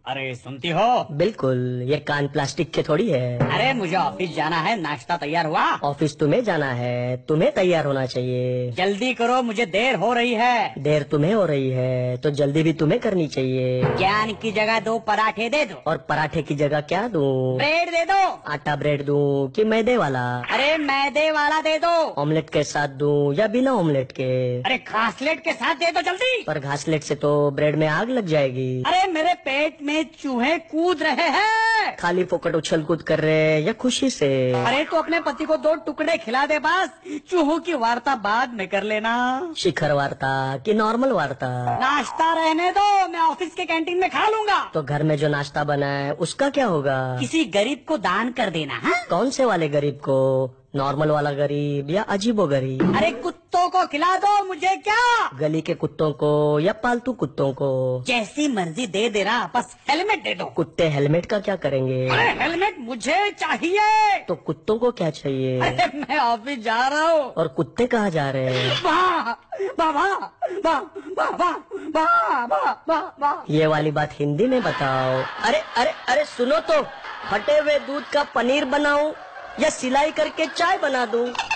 अरे सुनती हो? बिल्कुल, ये कान प्लास्टिक के थोड़ी है। अरे मुझे ऑफिस जाना है, नाश्ता तैयार हुआ? ऑफिस तुम्हें जाना है, तुम्हें तैयार होना चाहिए। जल्दी करो, मुझे देर हो रही है। देर तुम्हें हो रही है तो जल्दी भी तुम्हें करनी चाहिए। ज्ञान की जगह 2 पराठे दे दो। और पराठे की जगह क्या दूं? ब्रेड दे दो। आटा ब्रेड दूं कि मैदे वाला? अरे मैदे वाला दे दो। ऑमलेट के साथ दूं या बिना ऑमलेट के? अरे घासलेट के साथ दे दो जल्दी। पर घासलेट से तो ब्रेड में आग लग जाएगी। अरे मेरे पेट में चूहे कूद रहे हैं। खाली फोकट उछल कूद कर रहे या खुशी से? अरे तो अपने पति को 2 टुकड़े खिला दे, बस चूहों की वार्ता बाद में कर लेना। शिखर वार्ता कि नॉर्मल वार्ता? नाश्ता रहने दो, मैं ऑफिस के कैंटीन में खा लूंगा। तो घर में जो नाश्ता बना है उसका क्या होगा? किसी गरीब को दान कर देना है। कौन से वाले गरीब को? नॉर्मल वाला गरीब या अजीबो गरीब? अरे कुत्तों को खिला दो, मुझे क्या। गली के कुत्तों को या पालतू कुत्तों को? जैसी मर्जी दे देना, बस हेलमेट दे दो। कुत्ते हेलमेट का क्या करेंगे? अरे हेलमेट मुझे चाहिए। तो कुत्तों को क्या चाहिए? अरे मैं ऑफिस जा रहा हूँ। और कुत्ते कहाँ जा रहे हैं? वाह वाह वाह वाह वाह वाह वाह वाह वाह वाह। ये वाली बात हिंदी में बताओ। अरे अरे अरे सुनो तो, फटे हुए दूध का पनीर बनाऊं या सिलाई करके चाय बना दूं?